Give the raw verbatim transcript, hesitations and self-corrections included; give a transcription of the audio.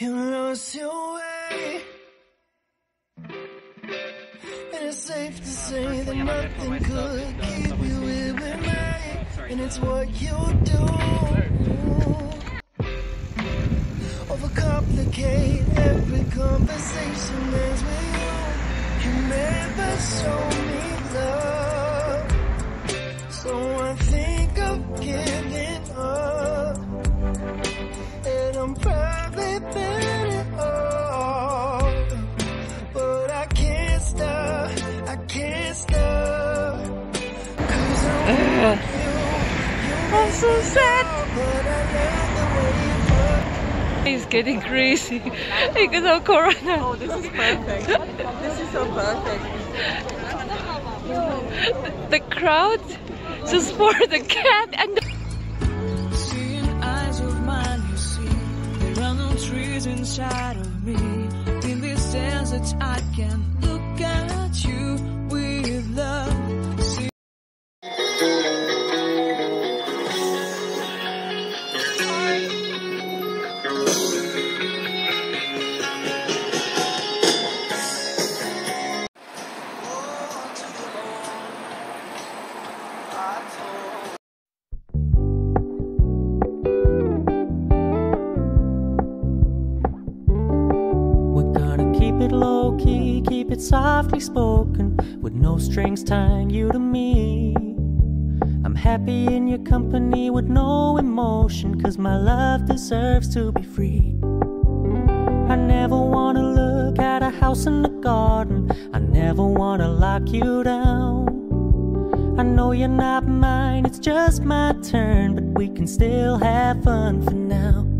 You lost your way, and it's safe to say that nothing could keep you here with me, and it's what you do. Overcomplicate every conversation as with you. You never show me love, so I think of giving up, and I'm probably better off, but I can't stop, I can't stop, 'cause I want you, you I'm so sad. but I love the way you fuck. He's getting crazy because of Corona. Oh, this is perfect. This is so perfect. The crowd just for the cat and the Seeing eyes of mine, you see, there are no trees inside of me. In this desert, I can look at you with love. See it low key, keep it softly spoken, with no strings tying you to me. I'm happy in your company with no emotion, 'cause my love deserves to be free. I never wanna look at a house in the garden, I never wanna lock you down. I know you're not mine, it's just my turn, but we can still have fun for now.